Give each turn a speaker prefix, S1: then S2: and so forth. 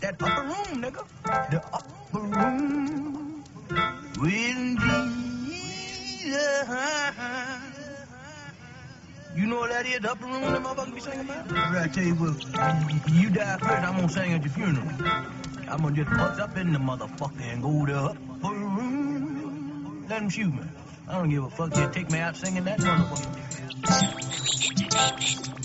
S1: That upper room, nigga. The upper room with Jesus. You know what that is? The upper room that motherfuckers be singing about? I tell you what, you die first, I'm gonna sing at your funeral. I'm gonna just bust up in the motherfucker and go to the upper room. Let them shoot me. I don't give a fuck. Just take me out singing that motherfucker.